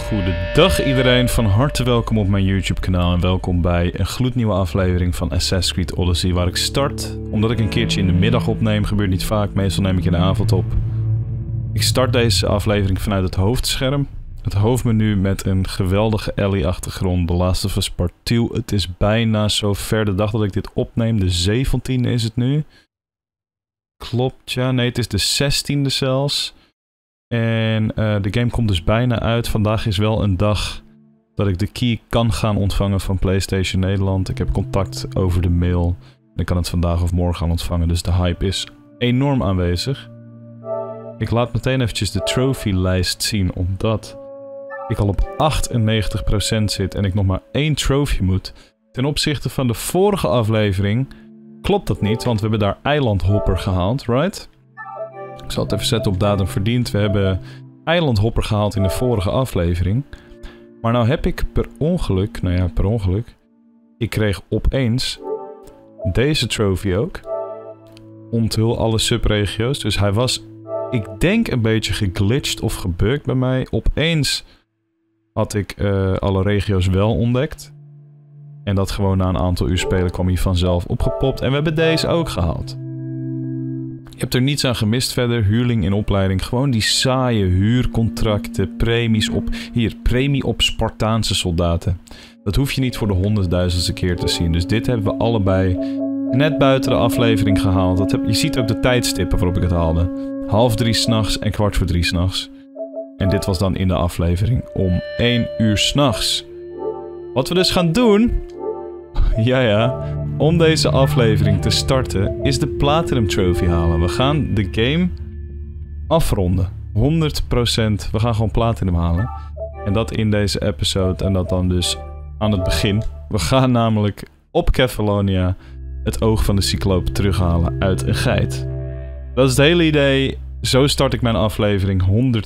Goedendag iedereen, van harte welkom op mijn YouTube kanaal en welkom bij een gloednieuwe aflevering van Assassin's Creed Odyssey waar ik start. Omdat ik een keertje in de middag opneem, gebeurt niet vaak, meestal neem ik in de avond op. Ik start deze aflevering vanuit het hoofdscherm. Het hoofdmenu met een geweldige Ellie-achtergrond, The Last of Us Part 2. Het is bijna zover, de dag dat ik dit opneem, de 17e is het nu. Klopt, ja, nee, het is de 16e zelfs. En de game komt dus bijna uit. Vandaag is wel een dag dat ik de key kan gaan ontvangen van PlayStation Nederland. Ik heb contact over de mail. En ik kan het vandaag of morgen gaan ontvangen. Dus de hype is enorm aanwezig. Ik laat meteen eventjes de trophy-lijst zien. Omdat ik al op 98% zit en ik nog maar 1 trophy moet. Ten opzichte van de vorige aflevering klopt dat niet. Want we hebben daar Eilandhopper gehaald, right? Ik zal het even zetten op datum verdiend. We hebben Eilandhopper gehaald in de vorige aflevering. Maar nou heb ik per ongeluk... Nou ja, per ongeluk. Ik kreeg opeens deze trophy ook. Onthul alle subregio's. Dus hij was, ik denk, een beetje geglitcht of gebugged bij mij. Opeens had ik alle regio's wel ontdekt. En dat gewoon na een aantal uur spelen kwam hij vanzelf opgepopt. En we hebben deze ook gehaald. Je hebt er niets aan gemist verder, huurling in opleiding. Gewoon die saaie huurcontracten, premies op... Hier, premie op Spartaanse soldaten. Dat hoef je niet voor de 100.000ste keer te zien. Dus dit hebben we allebei net buiten de aflevering gehaald. Je ziet ook de tijdstippen waarop ik het haalde. 2:30 s'nachts en 2:15 s'nachts. En dit was dan in de aflevering om 1 uur s'nachts. Wat we dus gaan doen... Ja, om deze aflevering te starten is de Platinum Trophy halen. We gaan de game afronden. 100%. We gaan gewoon Platinum halen. En dat in deze episode en dat dan dus aan het begin. We gaan namelijk op Kefalonia het oog van de cycloop terughalen uit een geit. Dat is het hele idee. Zo start ik mijn aflevering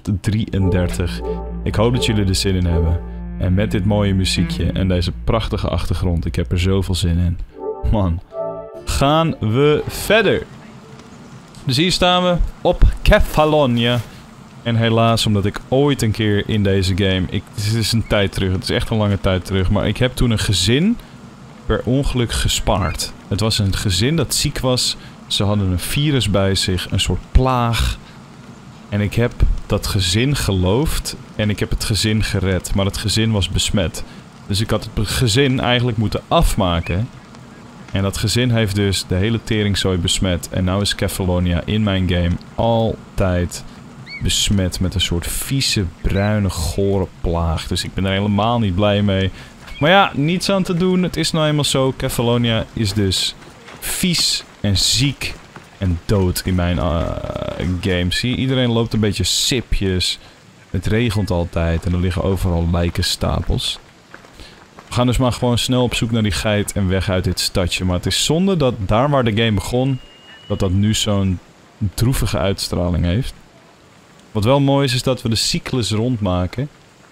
133. Ik hoop dat jullie er zin in hebben. En met dit mooie muziekje en deze prachtige achtergrond, ik heb er zoveel zin in. Man, gaan we verder. Dus hier staan we op Kefalonia. En helaas, omdat ik ooit een keer in deze game... Het is een tijd terug, het is echt een lange tijd terug. Maar ik heb toen een gezin per ongeluk gespaard. Het was een gezin dat ziek was. Ze hadden een virus bij zich, een soort plaag. En ik heb dat gezin geloofd en ik heb het gezin gered. Maar het gezin was besmet. Dus ik had het gezin eigenlijk moeten afmaken. En dat gezin heeft dus de hele teringzooi besmet. En nou is Kefalonia in mijn game altijd besmet met een soort vieze, bruine, gore plaag. Dus ik ben er helemaal niet blij mee. Maar ja, niets aan te doen. Het is nou eenmaal zo. Kefalonia is dus vies en ziek en dood in mijn game. Zie je, iedereen loopt een beetje sipjes. Het regent altijd en er liggen overal lijkenstapels. We gaan dus maar gewoon snel op zoek naar die geit en weg uit dit stadje. Maar het is zonde dat daar waar de game begon, dat nu zo'n droevige uitstraling heeft. Wat wel mooi is dat we de cyclus rondmaken.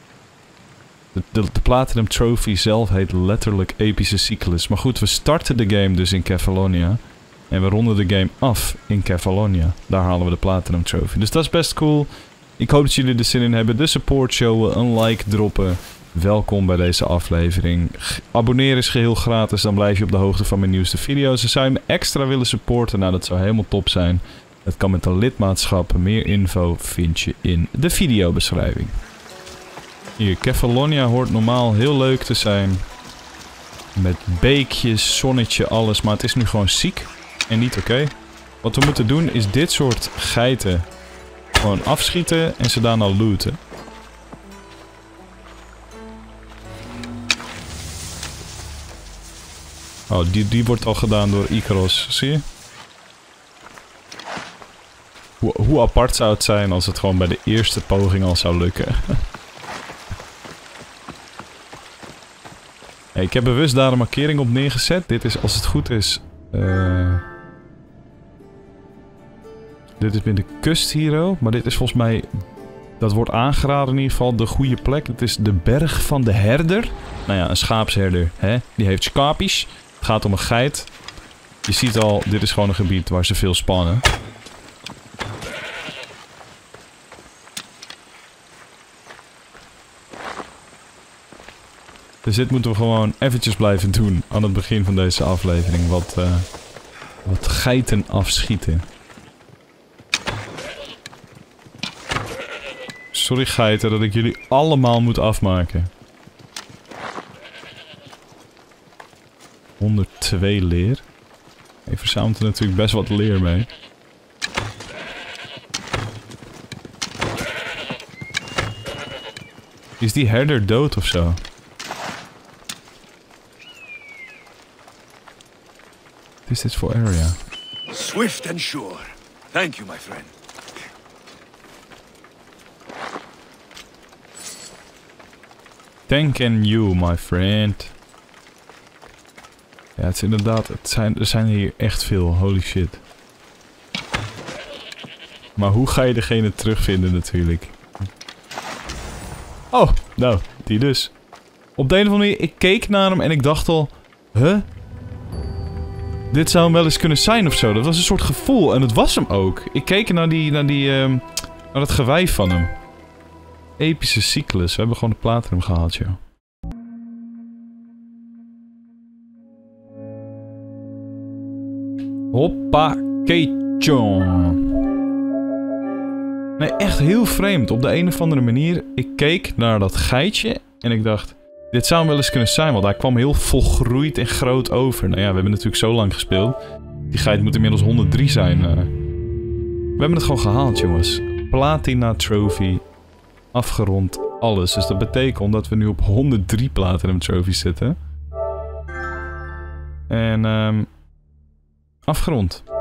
De Platinum Trophy zelf heet letterlijk Epische Cyclus. Maar goed, we starten de game dus in Kefalonia. En we ronden de game af in Kefalonia. Daar halen we de Platinum Trophy. Dus dat is best cool. Ik hoop dat jullie er zin in hebben. De support showen, een like droppen. Welkom bij deze aflevering. Abonneren is geheel gratis. Dan blijf je op de hoogte van mijn nieuwste video's. En zou je me extra willen supporten? Nou, dat zou helemaal top zijn. Het kan met een lidmaatschap. Meer info vind je in de videobeschrijving. Hier, Kefalonia hoort normaal heel leuk te zijn. Met beekjes, zonnetje, alles. Maar het is nu gewoon ziek. En niet oké. Wat we moeten doen is dit soort geiten gewoon afschieten en ze daarna looten. Oh, die wordt al gedaan door Icaros. Zie je? Hoe apart zou het zijn als het gewoon bij de eerste poging al zou lukken. Hey, ik heb bewust daar een markering op neergezet. Dit is, als het goed is... Dit is binnen de kust hier, maar dit is volgens mij... Dat wordt aangeraden in ieder geval, de goede plek. Het is de berg van de herder. Nou ja, een schaapsherder, hè? Die heeft schaapjes. Het gaat om een geit. Je ziet al, dit is gewoon een gebied waar ze veel spannen. Dus dit moeten we gewoon eventjes blijven doen aan het begin van deze aflevering. Wat geiten afschieten. Sorry geiten dat ik jullie allemaal moet afmaken. 102 leer. Je verzamelt er natuurlijk best wat leer mee. Is die herder dood of zo? Wat is dit voor area? Swift and sure. Thank you, my friend. Thank you, my friend. Ja, het is inderdaad, er zijn hier echt veel, holy shit. Maar hoe ga je degene terugvinden natuurlijk? Oh, nou, die dus. Op de een of andere manier, ik keek naar hem en ik dacht al... Huh? Dit zou hem wel eens kunnen zijn of zo. Dat was een soort gevoel en het was hem ook. Ik keek naar dat gewei van hem. Epische cyclus. We hebben gewoon de platinum gehaald, joh. Hoppa, keetjon. Nee, echt heel vreemd. Op de een of andere manier. Ik keek naar dat geitje en ik dacht... Dit zou hem wel eens kunnen zijn, want hij kwam heel volgroeid en groot over. Nou ja, we hebben natuurlijk zo lang gespeeld. Die geit moet inmiddels 103 zijn. We hebben het gewoon gehaald, jongens. Platina trophy. Afgerond alles. Dus dat betekent dat we nu op 103 platinum trophies zitten. En afgerond. 100%.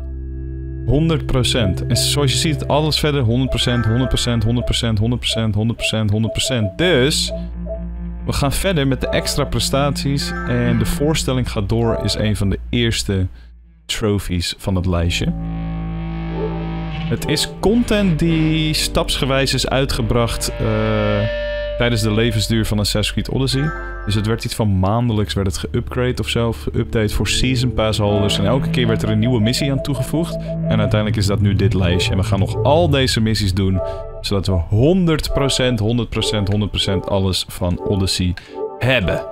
En zoals je ziet, alles verder 100%, 100%, 100%, 100%, 100%, 100%. Dus... We gaan verder met de extra prestaties en de voorstelling gaat door is een van de eerste trophies van het lijstje. Het is content die stapsgewijs is uitgebracht tijdens de levensduur van Assassin's Creed Odyssey. Dus het werd iets van maandelijks werd het geupgrade of zo, geüpdate voor Season Pass holders. En elke keer werd er een nieuwe missie aan toegevoegd. En uiteindelijk is dat nu dit lijstje. En we gaan nog al deze missies doen, zodat we 100% alles van Odyssey hebben.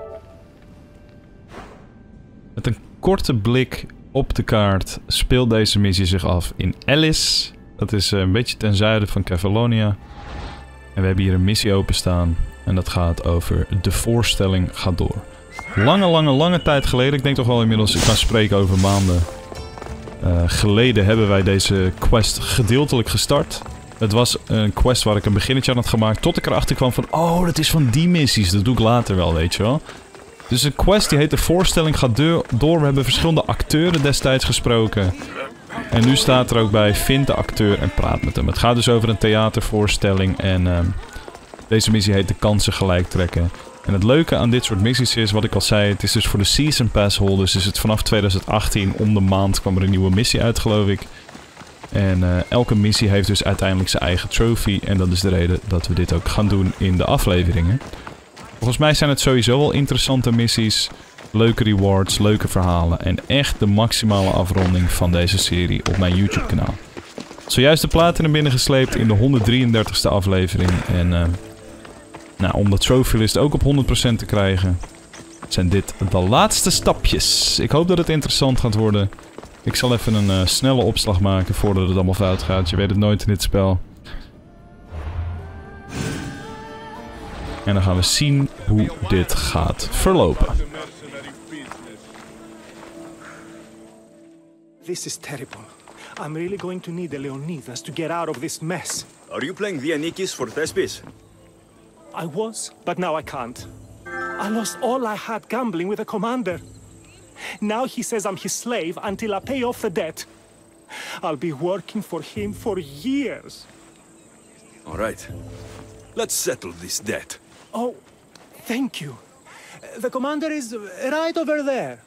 Met een korte blik op de kaart speelt deze missie zich af in Elis. Dat is een beetje ten zuiden van Kefalonia. En we hebben hier een missie openstaan. En dat gaat over de voorstelling gaat door. Lange tijd geleden. Ik denk toch wel inmiddels, ik kan spreken over maanden. Geleden hebben wij deze quest gedeeltelijk gestart. Het was een quest waar ik een beginnetje aan had gemaakt. Tot ik erachter kwam van, oh, dat is van die missies. Dat doe ik later wel, weet je wel. Dus een quest die heet de voorstelling gaat door. We hebben verschillende acteuren destijds gesproken. En nu staat er ook bij, vind de acteur en praat met hem. Het gaat dus over een theatervoorstelling en deze missie heet de kansen gelijk trekken. En het leuke aan dit soort missies is, wat ik al zei, het is dus voor de Season Pass holders. Dus het vanaf 2018 om de maand kwam er een nieuwe missie uit, geloof ik. En elke missie heeft dus uiteindelijk zijn eigen trophy. En dat is de reden dat we dit ook gaan doen in de afleveringen. Volgens mij zijn het sowieso wel interessante missies. Leuke rewards, leuke verhalen. En echt de maximale afronding van deze serie op mijn YouTube kanaal. Zojuist de platinum binnengesleept in de 133ste aflevering. En nou, om de trophy-list ook op 100% te krijgen, zijn dit de laatste stapjes. Ik hoop dat het interessant gaat worden. Ik zal even een snelle opslag maken voordat het allemaal fout gaat. Je weet het nooit in dit spel. En dan gaan we zien hoe dit gaat verlopen. This is terrible. I'm really going to need the Leonidas to get out of this mess. Are you playing Vianikis for Thespis? I was, but now I can't. I lost all I had gambling with the commander. Now he says I'm his slave until I pay off the debt. I'll be working for him for years. All right. Let's settle this debt. Oh, thank you. The commander is right over there.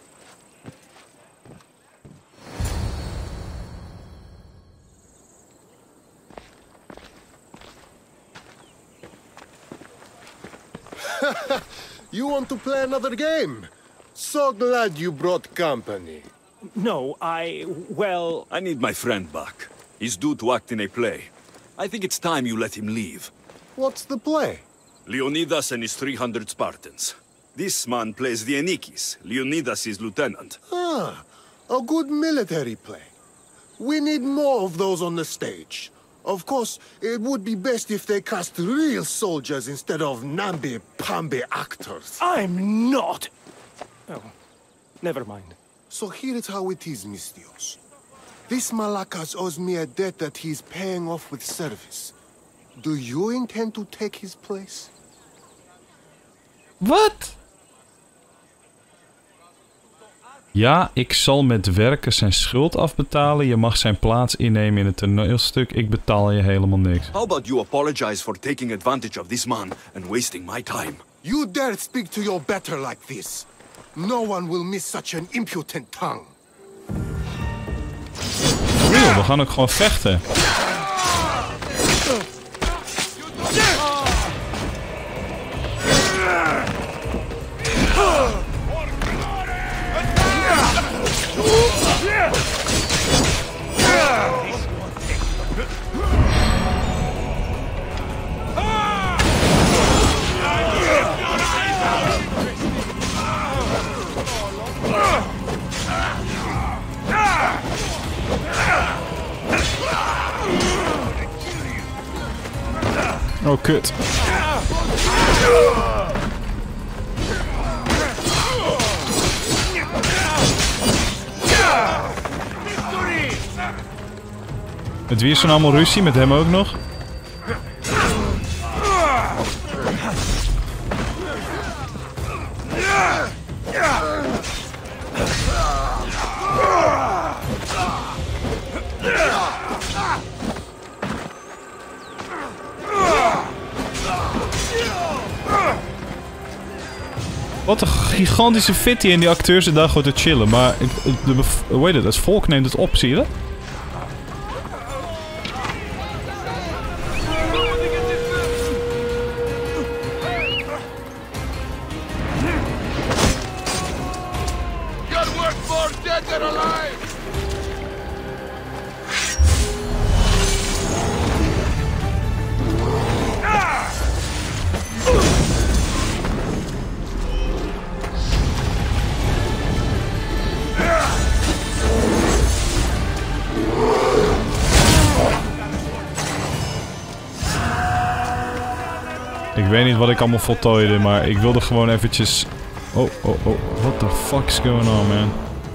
You want to play another game? So glad you brought company. No, well... I need my friend back. He's due to act in a play. I think it's time you let him leave. What's the play? Leonidas and his 300 Spartans. This man plays the Anikis. Leonidas is lieutenant. Ah, a good military play. We need more of those on the stage. Of course, it would be best if they cast real soldiers instead of namby-pamby actors. I'm not! Oh, never mind. So here is how it is, Mistios. This Malakas owes me a debt that he's paying off with service. Do you intend to take his place? Wat? Ja, ik zal met werken zijn schuld afbetalen. Je mag zijn plaats innemen in het toneelstuk. Ik betaal je helemaal niks. How about you apologize for taking advantage of this man and wasting my time? You dare speak to your better like this? No one will miss such an impudent tongue. Real, we gaan ook gewoon vechten. Oh, kut. Met wie is er nou allemaal ruzie? Met hem ook nog? Wat een gigantische fit die in die acteurs zit daar gewoon te chillen. Maar hoe heet het volk neemt het op, zie je dat? Ik weet niet wat ik allemaal voltooide, maar ik wilde gewoon eventjes... Oh. What the fuck's going on, man?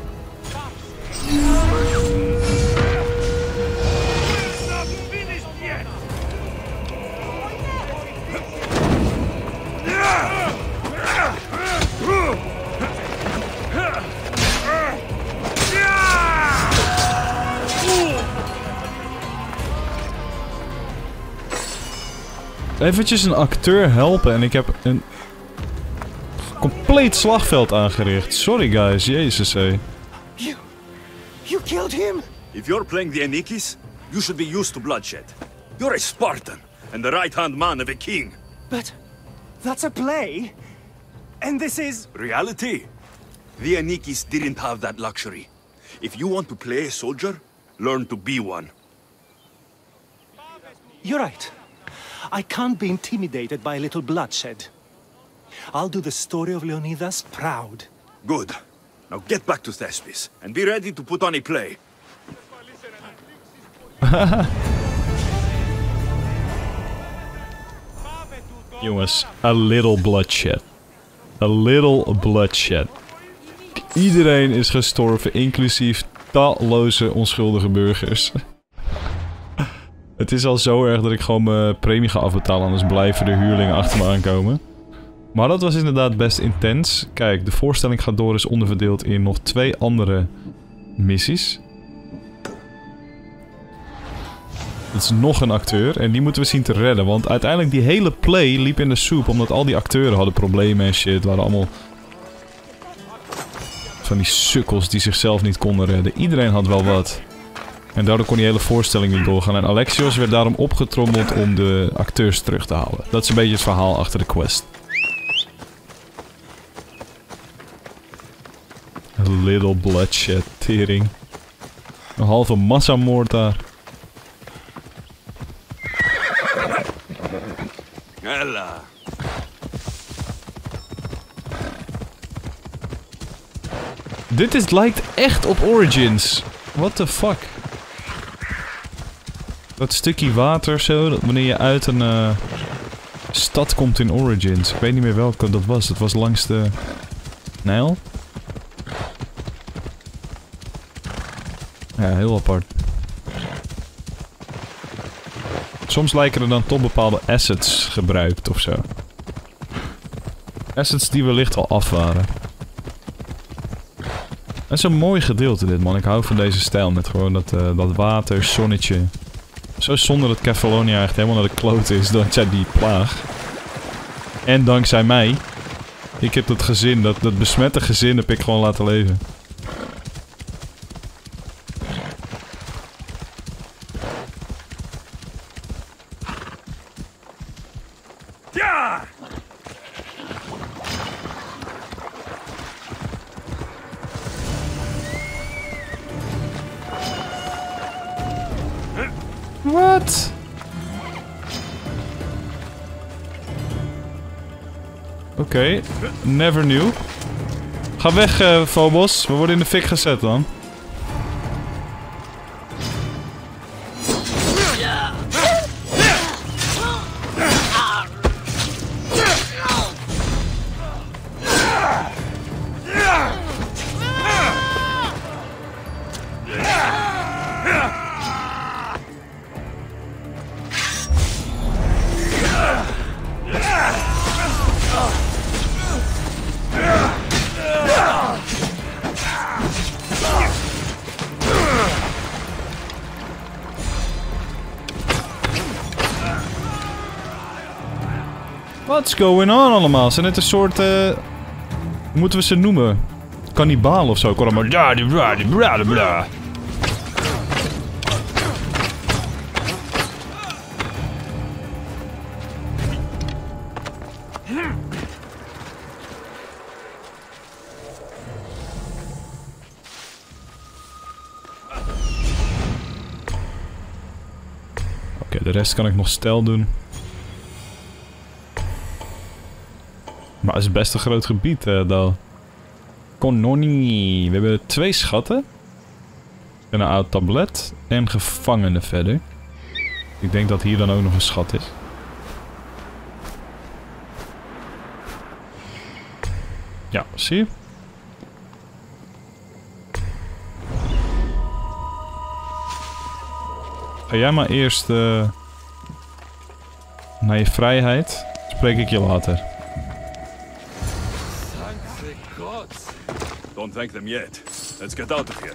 Eventjes een acteur helpen en ik heb een compleet slagveld aangericht. Sorry guys, jezus hé. You killed him? If you're playing the Anikis, you should be used to bloodshed. You're a Spartan and the right-hand man of a king. But that's a play. And this is... Reality? The Anikis didn't have that luxury. If you want to play a soldier, learn to be one. You're right. I can't be intimidated by a little bloodshed. I'll do the story of Leonidas proud. Good. Now get back to Thespis and be ready to put on a play. Jongens, a little bloodshed. A little bloodshed. Iedereen is gestorven, inclusief talloze onschuldige burgers. Het is al zo erg dat ik gewoon mijn premie ga afbetalen, anders blijven de huurlingen achter me aankomen. Maar dat was inderdaad best intens. Kijk, de voorstelling gaat door, is onderverdeeld in nog 2 andere missies. Dat is nog een acteur en die moeten we zien te redden, want uiteindelijk die hele play liep in de soep omdat al die acteuren hadden problemen en shit. Het waren allemaal van die sukkels die zichzelf niet konden redden. Iedereen had wel wat. En daardoor kon die hele voorstelling niet doorgaan. En Alexios werd daarom opgetrommeld om de acteurs terug te halen. Dat is een beetje het verhaal achter de quest. A little bloodshed, tering. Een halve massamoord daar. Ella. Dit lijkt echt op Origins. What the fuck? Dat stukje water zo, dat wanneer je uit een stad komt in Origins. Ik weet niet meer welke dat was. Het was langs de Nijl. Ja, heel apart. Soms lijken er dan toch bepaalde assets gebruikt of zo. Assets die wellicht al af waren. Het is een mooi gedeelte dit, man. Ik hou van deze stijl met gewoon dat water, zonnetje. Zo zonde dat Kefalonia echt helemaal naar de klote is dankzij die plaag. En dankzij mij. Ik heb dat gezin, dat besmette gezin heb ik gewoon laten leven. Ja! Wat? Oké, never knew. Ga weg, Phobos. We worden in de fik gezet dan. What's going on allemaal? Zijn het een soort, hoe moeten we ze noemen? Kannibaal of zo? Ik hoor allemaal bla. Oké, de rest kan ik nog stealth doen. Maar het is best een groot gebied, dan. Kononi. We hebben 2 schatten. En een oud tablet. En gevangenen verder. Ik denk dat hier dan ook nog een schat is. Ja, zie je? Ga jij maar eerst naar je vrijheid. Spreek ik je later. Don't thank them yet. Let's get out of here.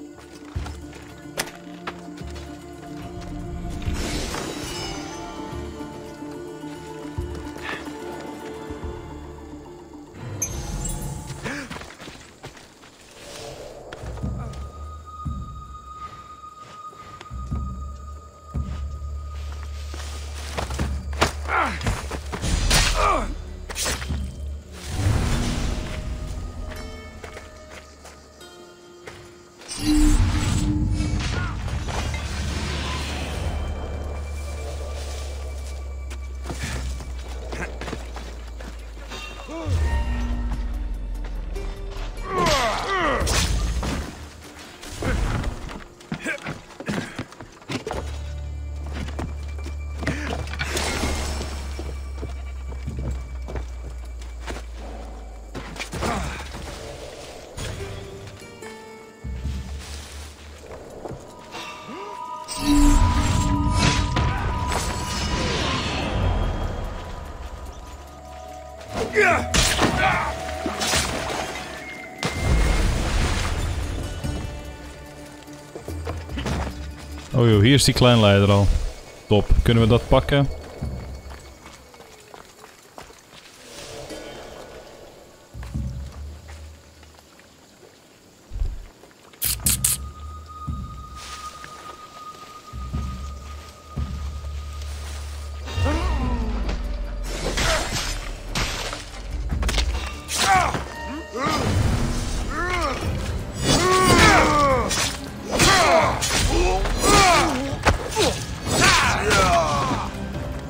Oh joh, hier is die kleinleider al. Top. Kunnen we dat pakken?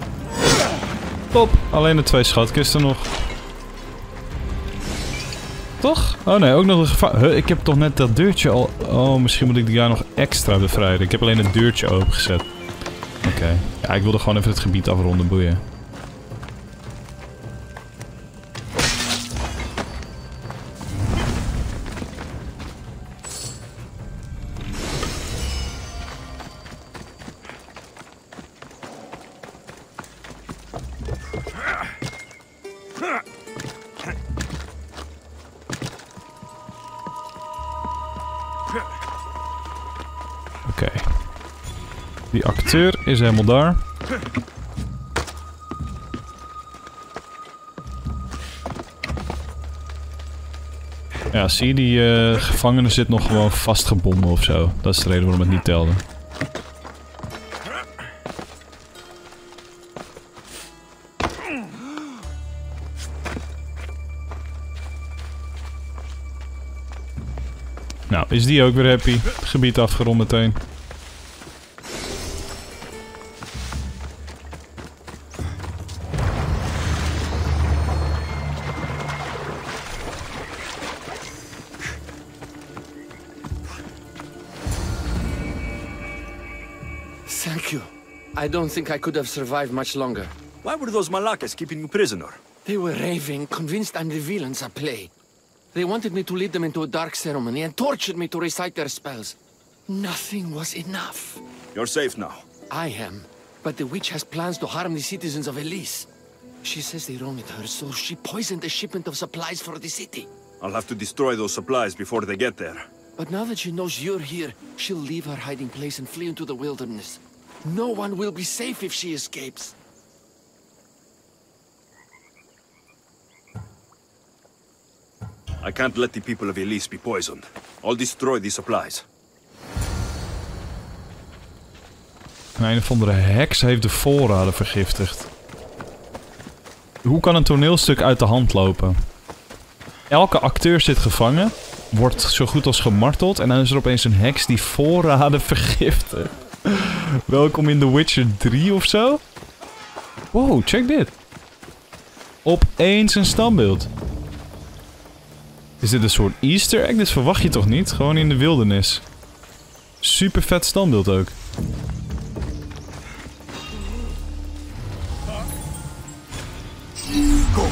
Top. Alleen de 2 schatkisten nog. Toch? Oh nee, ook nog een gevaar. Ik heb toch net dat deurtje al... Oh, misschien moet ik die daar nog extra bevrijden. Ik heb alleen het deurtje opengezet. Oké. Ja, ik wilde gewoon even het gebied afronden, boeien. Oké. Die acteur is helemaal daar. Ja, zie je, die gevangene zit nog gewoon vastgebonden of zo. Dat is de reden waarom het niet telde. Nou, is die ook weer happy. Gebied afgerond meteen. Thank you. I don't think I could have survived much longer. Why were those Malakas keeping you prisoner? They were raving, convinced I'm the villains at play. They wanted me to lead them into a dark ceremony and tortured me to recite their spells. Nothing was enough. You're safe now. I am, but the witch has plans to harm the citizens of Elise. She says they wronged her, so she poisoned the shipment of supplies for the city. I'll have to destroy those supplies before they get there. But now that she knows you're here, she'll leave her hiding place and flee into the wilderness. No one will be safe if she escapes. I can't let the people of Elise be poisoned. I'll destroy the supplies. Een of andere heks heeft de voorraden vergiftigd. Hoe kan een toneelstuk uit de hand lopen? Elke acteur zit gevangen, wordt zo goed als gemarteld en dan is er opeens een heks die voorraden vergiftigt. Welkom in The Witcher 3 of zo? Wow, check dit. Opeens een standbeeld. Is dit een soort Easter egg? Dit verwacht je toch niet? Gewoon in de wildernis. Super vet standbeeld ook. Go!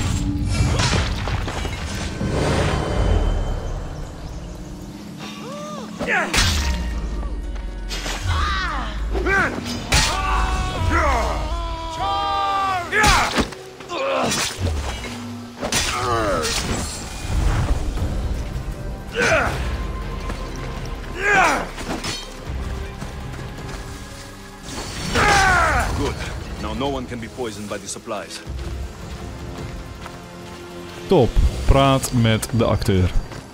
Good. Now no one can be poisoned by the supplies. Top. Praat met de acteur.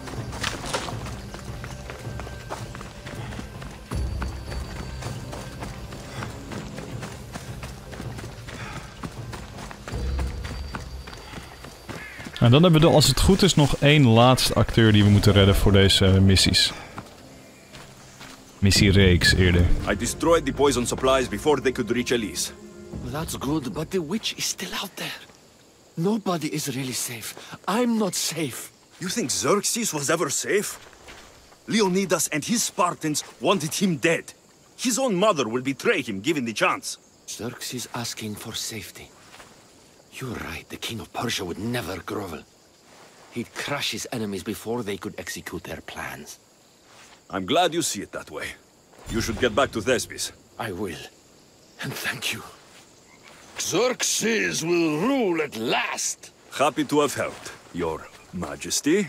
En dan hebben we als het goed is nog één laatste acteur die we moeten redden voor deze missies. Missiereeks eerder. I destroyed the poison supplies before they could reach Elise. Well, that's good, but the witch is still out there. Nobody is really safe. I'm not safe. You think Xerxes was ever safe? Leonidas and his Spartans wanted him dead. His own mother will betray him given the chance. Xerxes asking for safety. You're right, the king of Persia would never grovel. He'd crush his enemies before they could execute their plans. I'm glad you see it that way. You should get back to Thespis. I will. And thank you. Xerxes will rule at last. Happy to have helped, Your Majesty.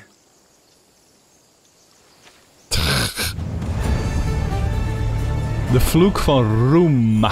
De vloek van Roem.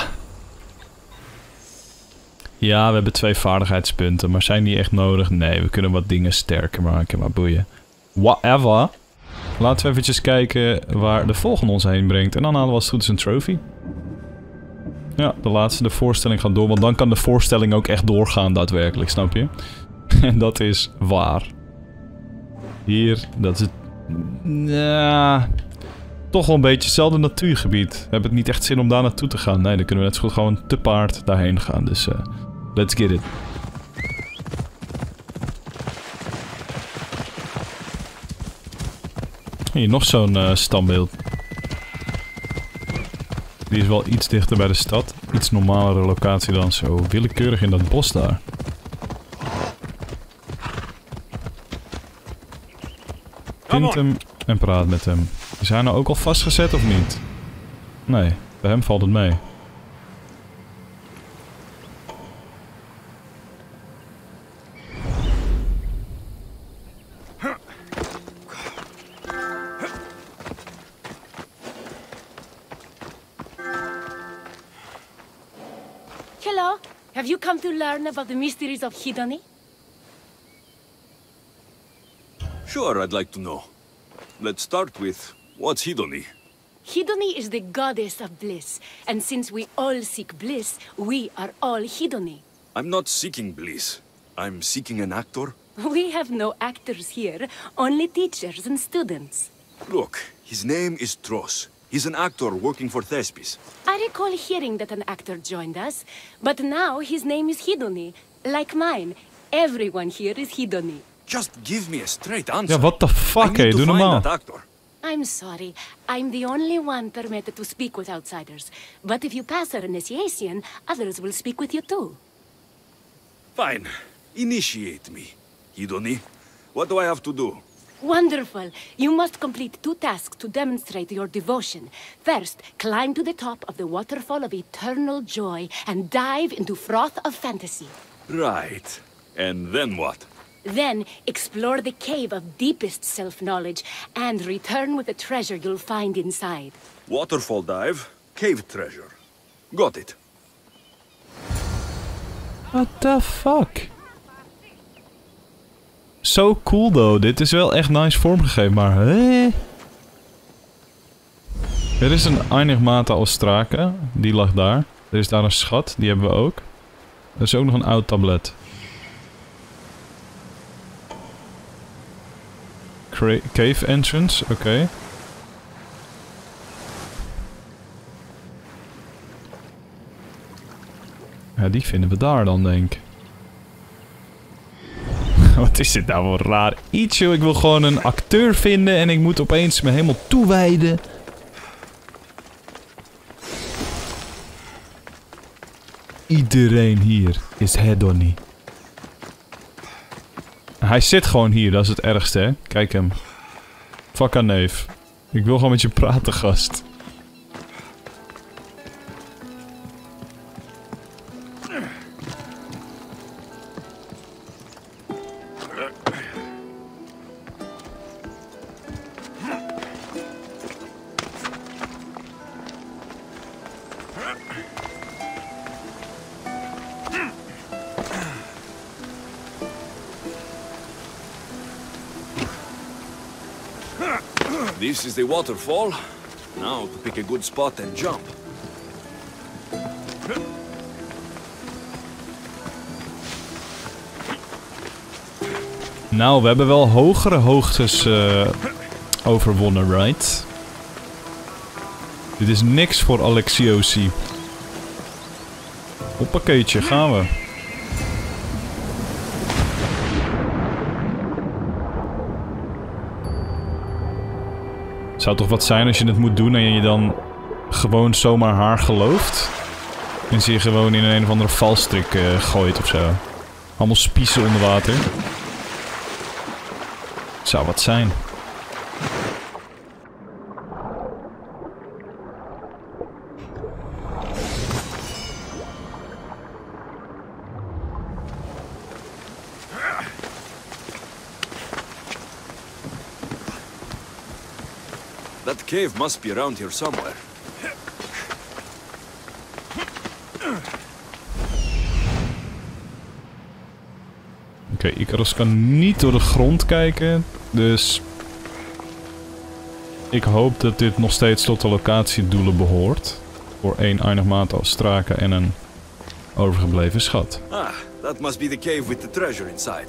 Ja, we hebben 2 vaardigheidspunten, maar zijn die echt nodig? Nee, we kunnen wat dingen sterker maken, maar boeien. Whatever. Laten we eventjes kijken waar de volgende ons heen brengt. En dan halen we als het goed is een trophy. Ja, de voorstelling gaat door, want dan kan de voorstelling ook echt doorgaan daadwerkelijk, snap je? En dat is waar. Hier, dat is het... Ja, toch wel een beetje hetzelfde natuurgebied. We hebben het niet echt zin om daar naartoe te gaan. Nee, dan kunnen we net zo goed gewoon te paard daarheen gaan. Dus let's get it. Hier, nog zo'n standbeeld. Die is wel iets dichter bij de stad. Iets normalere locatie dan zo willekeurig in dat bos daar. Vind hem en praat met hem. Is hij nou ook al vastgezet of niet? Nee, bij hem valt het mee. Hello, have you come to learn about the mysteries of Hidoni? Sure, I'd like to know. Let's start with, what's Hidoni? Hidoni is the goddess of bliss, and since we all seek bliss, we are all Hidoni. I'm not seeking bliss. I'm seeking an actor. We have no actors here, only teachers and students. Look, his name is Tros. He's an actor working for Thespis. I recall hearing that an actor joined us, but now his name is Hidoni, like mine. Everyone here is Hidoni. Just give me a straight answer. Ja, what the fuck, hé, doe normaal. That actor. I'm sorry. I'm the only one permitted to speak with outsiders. But if you pass our initiation, others will speak with you too. Fine. Initiate me. Hidoni, what do I have to do? Wonderful. You must complete 2 tasks to demonstrate your devotion. First, climb to the top of the waterfall of eternal joy and dive into froth of fantasy. Right. And then what? Then, explore the cave of deepest self-knowledge and return with the treasure you'll find inside. Waterfall dive, cave treasure. Got it. What the fuck? So cool though. Dit is wel echt nice vormgegeven, maar hè? Er is een Einigmata Ostrake. Die lag daar. Er is daar een schat. Die hebben we ook. Er is ook nog een oud tablet. Cave entrance, oké. Ja, die vinden we daar dan, denk ik. Wat is dit nou voor raar iets, joh? Ik wil gewoon een acteur vinden en ik moet opeens me helemaal toewijden. Iedereen hier is Hidoni. Hij zit gewoon hier, dat is het ergste, hè? Kijk hem. Fuck aan neef. Ik wil gewoon met je praten, gast. This is the waterfall. Now to pick a good spot and jump. Nou, we hebben wel hogere hoogtes overwonnen, right? Dit is niks voor Alexiosi. Hoppakeetje, gaan we. Het zou toch wat zijn als je het moet doen en je dan gewoon zomaar haar gelooft? En ze je gewoon in een of andere valstrik gooit of zo. Allemaal spiezen onder water. Zou wat zijn. That cave must be around here somewhere. Oké, Icarus kan niet door de grond kijken, dus ik hoop dat dit nog steeds tot de locatiedoelen behoort. Voor 1 Einigmata Ostrake en een overgebleven schat. Ah, that must be the cave with the treasure inside.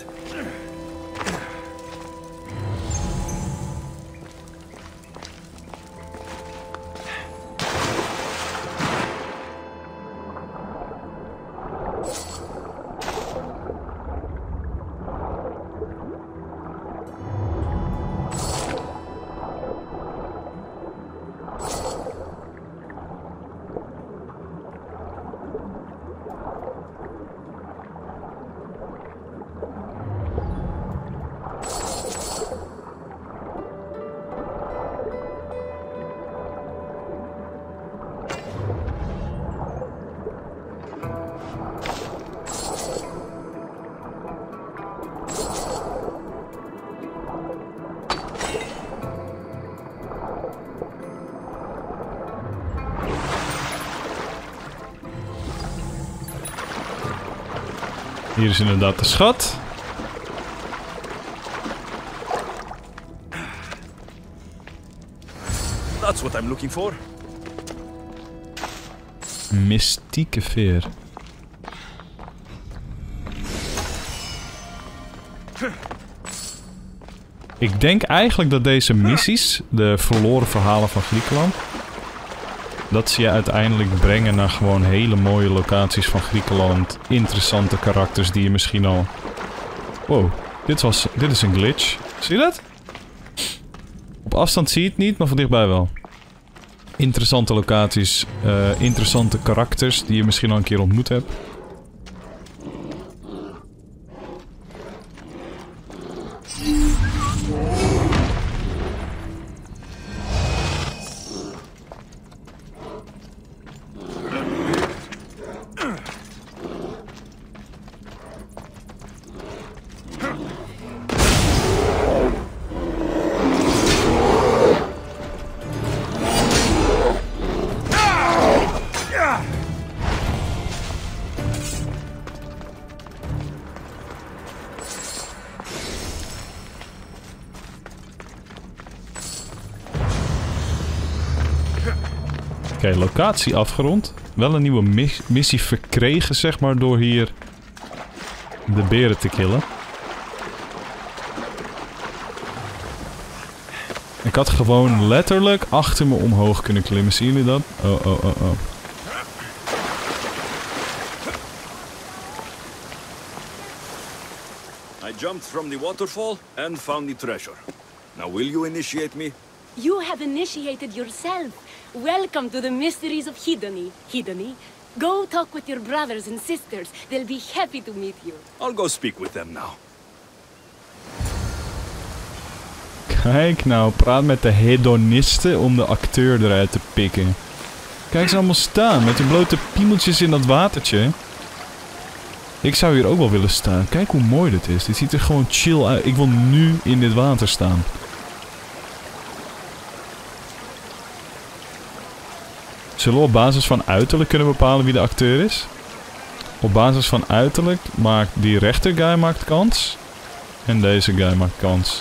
Hier is inderdaad de schat. That's what I'm looking for. Mystieke veer. Ik denk eigenlijk dat deze missies, de verloren verhalen van Griekenland, dat ze je uiteindelijk brengen naar gewoon hele mooie locaties van Griekenland. Interessante karakters die je misschien al... Wow, dit is een glitch. Zie je dat? Op afstand zie je het niet, maar van dichtbij wel. Interessante locaties, interessante karakters die je misschien al een keer ontmoet hebt. Oké, locatie afgerond. Wel een nieuwe missie verkregen, zeg maar, door hier de beren te killen. Ik had gewoon letterlijk achter me omhoog kunnen klimmen. Zien jullie dat? Oh. I jumped from the waterfall and found the treasure. Now will you initiate me? You have initiated yourself. Welcome to the mysteries of Hedony. Hedony, go talk with your brothers and sisters. They'll be happy to meet you. I'll go speak with them now. Kijk nou, praat met de hedonisten om de acteur eruit te pikken. Kijk ze allemaal staan met hun blote piemeltjes in dat watertje. Ik zou hier ook wel willen staan. Kijk hoe mooi dit is. Dit ziet er gewoon chill uit. Ik wil nu in dit water staan. Zullen we op basis van uiterlijk kunnen bepalen wie de acteur is? Op basis van uiterlijk maakt die rechter guy maakt kans. En deze guy maakt kans.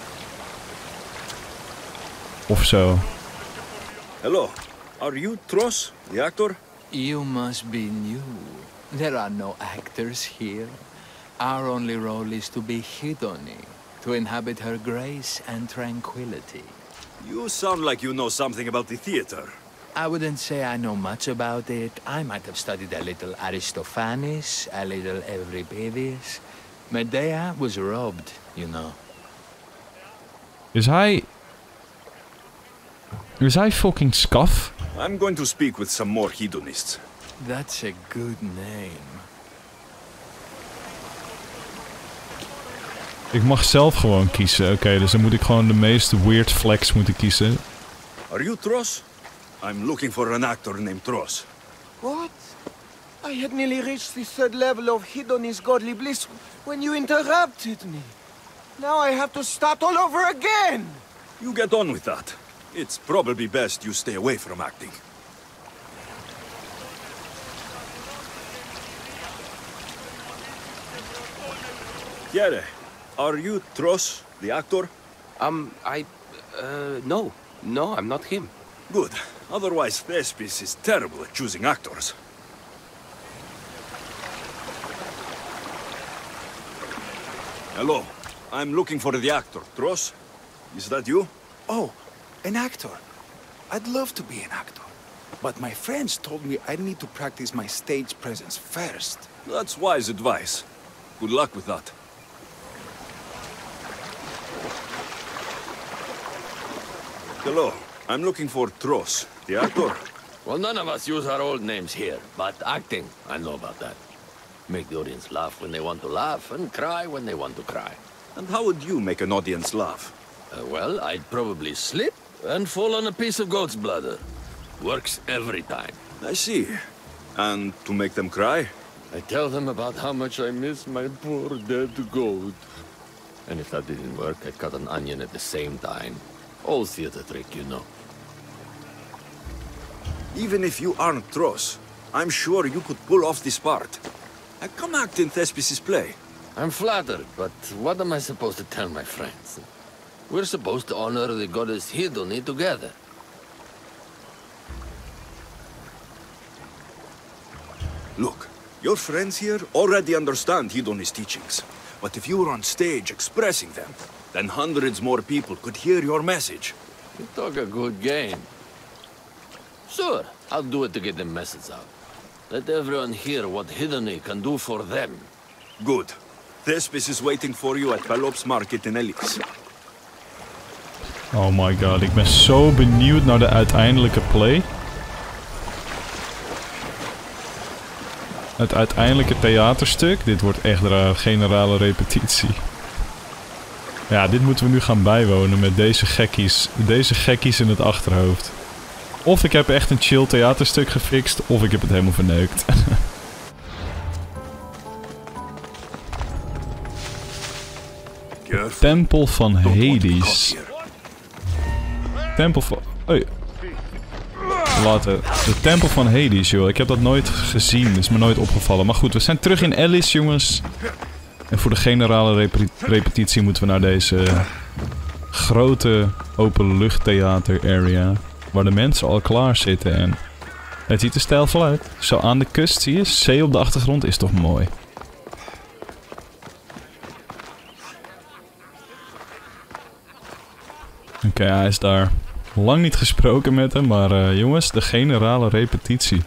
Of zo. Hello. Are you Tros, the actor? You must be new. There are no actors here. Our only role is to be Hedony, to inhabit her grace and tranquility. You sound like you know something about the theater. I wouldn't say I know much about it. I might have studied a little Aristophanes, a little Euripides. Medea was robbed, you know. Is hij fucking Scaff? I'm going to speak with some more hedonists. That's a good name. Ik mag zelf gewoon kiezen. Oké, dus dan moet ik gewoon de meest weird flex moeten kiezen. Are you Tros? I'm looking for an actor named Tros. What? I had nearly reached the third level of Hedony's godly bliss when you interrupted me. Now I have to start all over again! You get on with that. It's probably best you stay away from acting. Pierre, are you Tros, the actor? No, I'm not him. Good. Otherwise, Thespis is terrible at choosing actors. Hello. I'm looking for the actor. Tros? Is that you? Oh, an actor. I'd love to be an actor. But my friends told me I need to practice my stage presence first. That's wise advice. Good luck with that. Hello. I'm looking for Tros, the actor. Well, none of us use our old names here, but acting, I know about that. Make the audience laugh when they want to laugh, and cry when they want to cry. And how would you make an audience laugh? Well, I'd probably slip and fall on a piece of goat's bladder. Works every time. I see. And to make them cry? I tell them about how much I miss my poor dead goat. And if that didn't work, I'd cut an onion at the same time. Old theater trick, you know. Even if you aren't Tros, I'm sure you could pull off this part. Come act in Thespis' play. I'm flattered, but what am I supposed to tell my friends? We're supposed to honor the goddess Hidoni together. Look, your friends here already understand Hidoni's teachings. But if you were on stage expressing them, then hundreds more people could hear your message. You talk a good game. Sure, I'll do it to get the message out. Let everyone hear what Hidoni can do for them. Good. Thespis is waiting for you at Pelops Market in Elis. Oh my god, ik ben zo benieuwd naar de uiteindelijke play. Het uiteindelijke theaterstuk. Dit wordt echt raar, generale repetitie. Ja, dit moeten we nu gaan bijwonen met deze gekkies. Deze gekkies in het achterhoofd. Of ik heb echt een chill theaterstuk gefixt, of ik heb het helemaal verneukt. Tempel van Hades. Tempel van... Oei. Later. De Tempel van Hades, joh. Ik heb dat nooit gezien. Is me nooit opgevallen. Maar goed, we zijn terug in Elis, jongens. En voor de generale repetitie moeten we naar deze grote openluchttheater area. Waar de mensen al klaar zitten en het ziet er stijlvol uit. Zo aan de kust, zie je? Zee op de achtergrond is toch mooi. Oké, hij is daar. Lang niet gesproken met hem, maar jongens, de generale repetitie.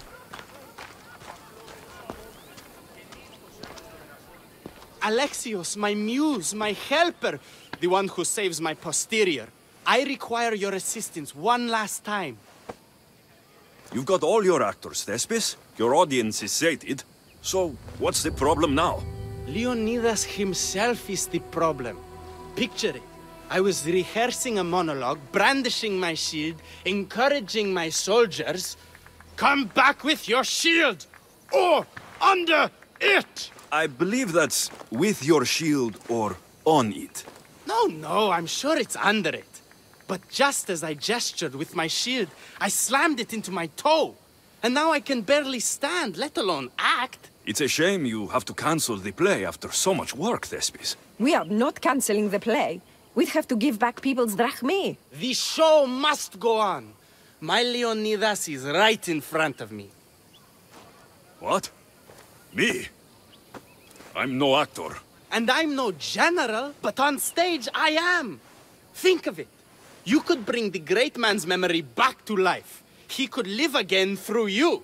Alexios, my muse, my helper, the one who saves my posterior. I require your assistance one last time. You've got all your actors, Thespis. Your audience is sated. So, what's the problem now? Leonidas himself is the problem. Picture it. I was rehearsing a monologue, brandishing my shield, encouraging my soldiers. Come back with your shield! Or under it! I believe that's with your shield or on it. No, I'm sure it's under it. But just as I gestured with my shield, I slammed it into my toe. And now I can barely stand, let alone act. It's a shame you have to cancel the play after so much work, Thespis. We are not cancelling the play. We'd have to give back people's drachmae. The show must go on. My Leonidas is right in front of me. What? Me? I'm no actor. And I'm no general, but on stage I am. Think of it. You could bring the great man's memory back to life. He could live again through you.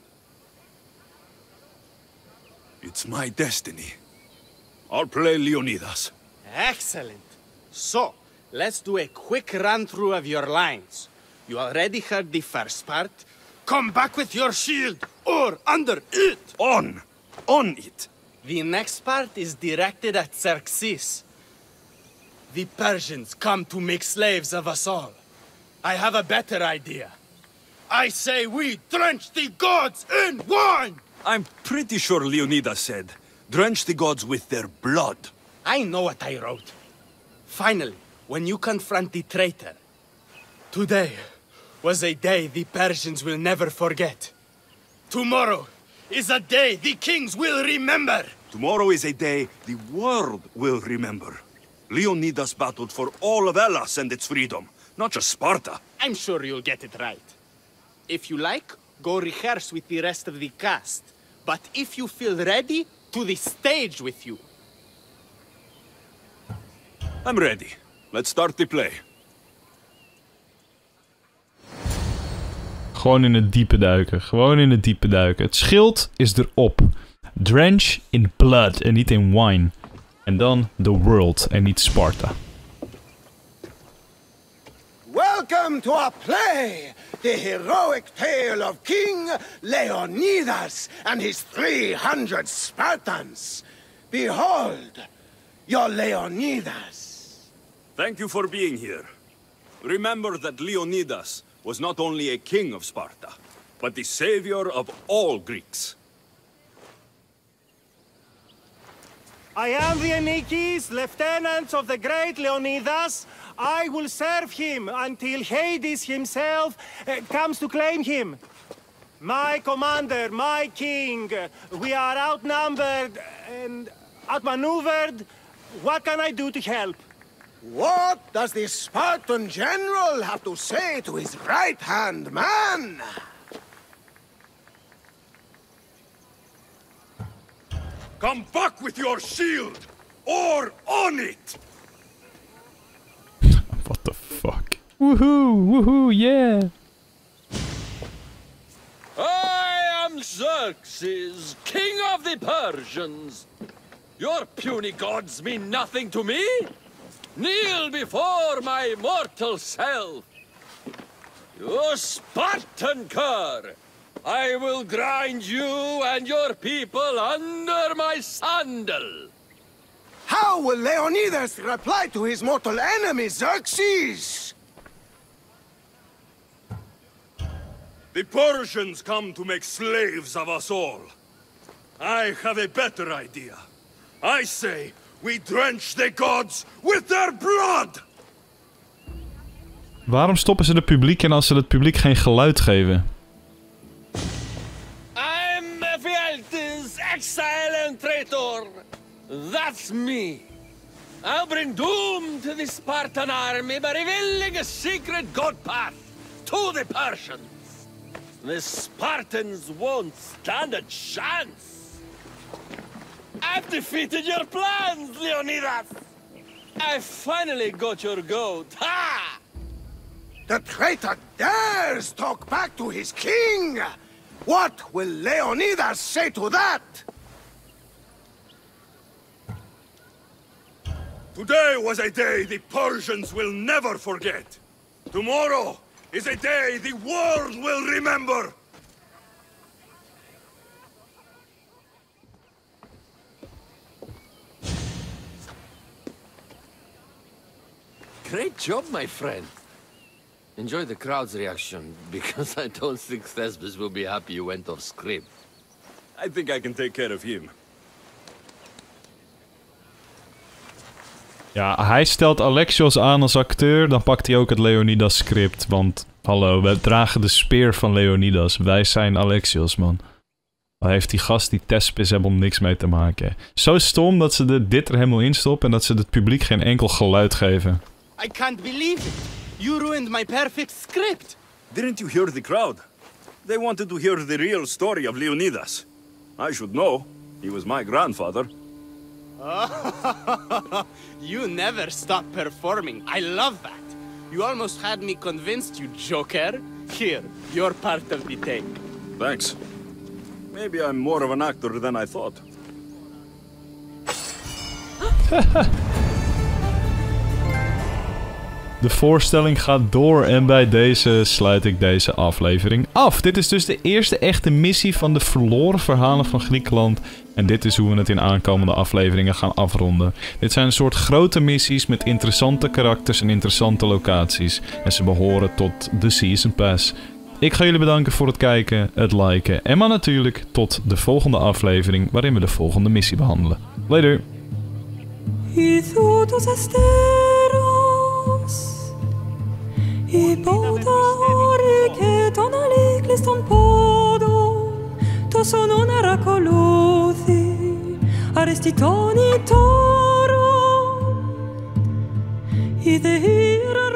It's my destiny. I'll play Leonidas. Excellent. So, let's do a quick run-through of your lines. You already heard the first part. Come back with your shield, or under it! On it! The next part is directed at Xerxes. The Persians come to make slaves of us all. I have a better idea. I say we drench the gods in wine! I'm pretty sure Leonidas said, drench the gods with their blood. I know what I wrote. Finally, when you confront the traitor, today was a day the Persians will never forget. Tomorrow is a day the kings will remember. Tomorrow is a day the world will remember. Leonidas battled for all of Hellas and its freedom, not just Sparta. I'm sure you'll get it right. If you like, go rehearse with the rest of the cast. But if you feel ready, to the stage with you. I'm ready. Let's start the play. Gewoon in het diepe duiken. Gewoon in het diepe duiken. Het schild is erop. Drench in blood en niet in wine. En dan the world en niet Sparta. Welcome to our play, the heroic tale of King Leonidas and his 300 Spartans. Behold, your Leonidas. Thank you for being here. Remember that Leonidas was not only a king of Sparta, but the savior of all Greeks. I am the Anikis, lieutenants of the great Leonidas. I will serve him until Hades himself comes to claim him. My commander, my king, we are outnumbered and outmaneuvered. What can I do to help? What does the Spartan general have to say to his right-hand man? Come back with your shield, or on it! What the fuck? Woohoo, woohoo, yeah! I am Xerxes, king of the Persians. Your puny gods mean nothing to me. Kneel before my mortal self. You Spartan cur! I will grind you and your people under my sandal. How will Leonidas reply to his mortal enemy, Xerxes? The Persians come to make slaves of us all. I have a better idea. I say we drench the gods with their blood! Waarom stoppen ze het publiek en als ze het publiek geen geluid geven? I'm Ephialtes, exile and traitor. That's me. I'll bring doom to the Spartan army by revealing a secret god path to the Persians. The Spartans won't stand a chance. I've defeated your plans, Leonidas. I finally got your goat. Ha! The traitor dares talk back to his king! What will Leonidas say to that? Today was a day the Persians will never forget. Tomorrow is a day the world will remember. Great job, my friend. Enjoy the crowd's reaction, because I don't think Thesbus will be happy you went off script. I think I can take care of him. Ja, hij stelt Alexios aan als acteur, dan pakt hij ook het Leonidas script. Want, hallo, we dragen de speer van Leonidas. Wij zijn Alexios, man. Daar heeft die gast, die Thespis, helemaal niks mee te maken. Zo stom dat ze dit er helemaal in stoppen en dat ze het publiek geen enkel geluid geven. I can't believe it. You ruined my perfect script. Didn't you hear the crowd? They wanted to hear the real story of Leonidas. I should know. He was my grandfather. You never stop performing. I love that. You almost had me convinced, you joker. Here, you're part of the take. Thanks. Maybe I'm more of an actor than I thought. De voorstelling gaat door en bij deze sluit ik deze aflevering af. Dit is dus de eerste echte missie van de verloren verhalen van Griekenland. En dit is hoe we het in aankomende afleveringen gaan afronden. Dit zijn een soort grote missies met interessante karakters en interessante locaties. En ze behoren tot de Season Pass. Ik ga jullie bedanken voor het kijken, het liken en maar natuurlijk tot de volgende aflevering waarin we de volgende missie behandelen. Later! I båda riket onaliklis ton podon, to sono nära Kolothi, arestitoni toron, i det hira